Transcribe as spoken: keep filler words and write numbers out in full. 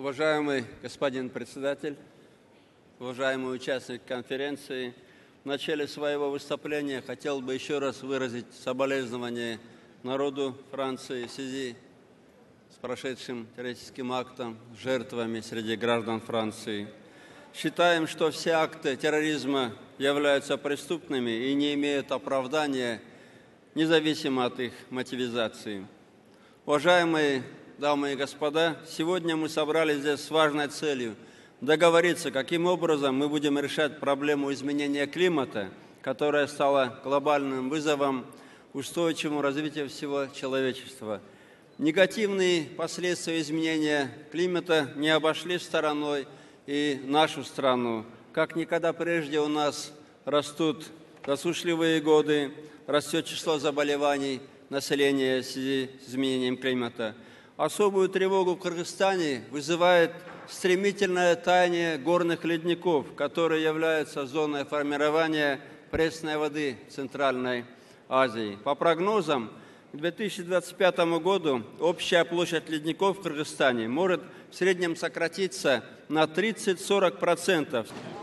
Уважаемый господин председатель, уважаемые участники конференции, в начале своего выступления хотел бы еще раз выразить соболезнования народу Франции в связи с прошедшим террористическим актом, жертвами среди граждан Франции. Считаем, что все акты терроризма являются преступными и не имеют оправдания, независимо от их мотивизации. Уважаемые дамы и господа, сегодня мы собрались здесь с важной целью договориться, каким образом мы будем решать проблему изменения климата, которая стала глобальным вызовом устойчивому развитию всего человечества. Негативные последствия изменения климата не обошли стороной и нашу страну. Как никогда прежде у нас растут засушливые годы, растет число заболеваний населения в связи с изменением климата. Особую тревогу в Кыргызстане вызывает стремительное таяние горных ледников, которые являются зоной формирования пресной воды в Центральной Азии. По прогнозам, к две тысячи двадцать пятому году общая площадь ледников в Кыргызстане может в среднем сократиться на тридцать — сорок процентов.